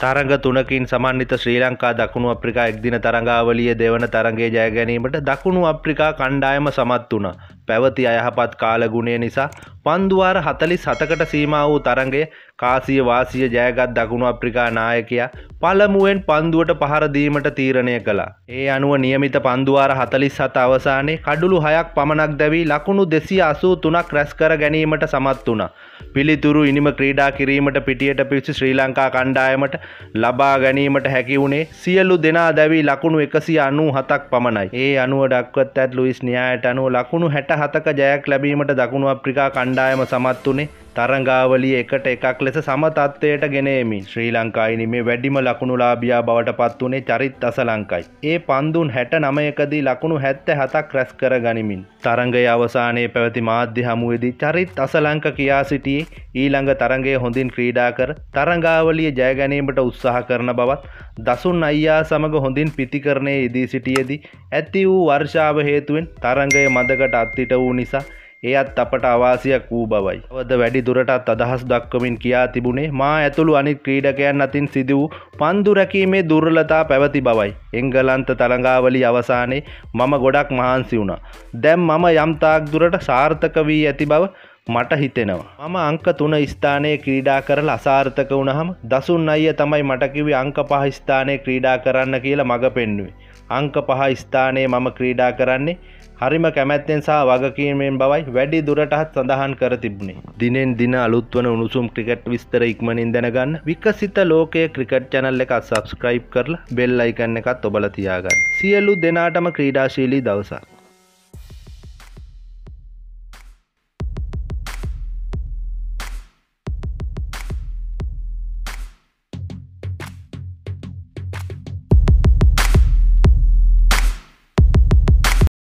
තරඟ තුනකින් සමන්විත ශ්‍රී ලංකා දකුණු අප්‍රිකා එක්දින තරඟාවලියේ දෙවන තරඟයේ ජය ගැනීමට දකුණු අප්‍රිකා කණ්ඩායම සමත් වුණා. පැවති අයහපත් කාලගුණය නිසා පන්දුවාර 47කට සීමා වූ තරඟයේ කාසිය වාසිය ජයගත් දකුණු අප්‍රිකා නායකයා පළමුවෙන් පන්දුවට පහර දීමට තීරණය කළා. ඒ අනුව නියමිත පන්දුවාර 47 අවසානයේ කඩුළු 6ක් පමණක් දැවී ලකුණු 283ක් රැස් කර ගැනීමට සමත් වුණා. පිළිතුරු ඉනිම ක්‍රීඩා කිරීමට පිටියට පිවිසි ශ්‍රී ලංකා කණ්ඩායමට ලබා ගැනීමට හැකි වුණේ සියලු දෙනා දැවී ලකුණු 197ක් පමණයි. ඒ අනුව දක්වත් ඇත් ලුයිස් න්‍යායට අනුව ලකුණු 67ක ජයක් ලැබීමට දකුණු අප්‍රිකා කණ්ඩායම සමත් වුණේ තරඟාවලිය 1-1 ලෙස සම තත්ත්වයට ගෙන එමින්. ශ්‍රී ලංකා ඉනිමේ වැඩිම ලකුණුලාභියා බවට පත් වුණේ චරිත් අසලංකයි. ඒ පන්දුන් 69කදී ලකුණු 77ක් රැස් කර ගනිමින් තරඟයේ අවසානයේ පැවති මාධ්‍ය හමුවේදී චරිත් අසලංක කියා සිටියේ ඊළඟ තරඟයේ හොඳින් ක්‍රීඩා කර තරඟාවලිය ජය ගැනීමට උත්සාහ කරන බවත් දසුන් අයියා සමග හොඳින් පිතිකරණයේ යෙදී සිටියේදී ඇති වූ වර්ෂාව හේතුවෙන් තරඟයේ මදකට අත්හිට වූ නිසා එයත් අපට අවාසියක් වූ බවයි. අවද වැඩි දුරටත් අදහස් දක්වමින් කියා තිබුණේ මා ඇතුළු අනිත් ක්‍රීඩකයන් අතින් සිදු වූ පන්දු රැකීමේ දුර්වලතා පැවති බවයි. එංගලන්ත තරඟාවලිය අවසානයේ මම ගොඩක් මහන්සි වුණා. දැන් මම යම් තාක් දුරට සාර්ථක වී ඇති බව මට හිතෙනවා. මම අංක 3 ස්ථානයේ ක්‍රීඩා කරලා අසාර්ථක වුණාම දසුන් අයියා තමයි මට කිව්වේ අංක 5 ස්ථානයේ ක්‍රීඩා කරන්න කියලා මඟ පෙන්වුවේ. අංක 5 ස්ථානයේ මම ක්‍රීඩා කරන්නේ හරිම කැමැත්තෙන් සහ වගකීමෙන් බවයි වැඩි දුරටත් සඳහන් කර තිබුණේ. දිනෙන් දින අලුත් වන උණුසුම් ක්‍රිකට් විස්තර ඉක්මනින් දැනගන්න විකසිත ලෝකයේ ක්‍රිකට් channel එක subscribe කරලා bell icon එකත් ඔබලා තියාගන්න. සියලු දෙනාටම ක්‍රීඩාශීලී දවසක්.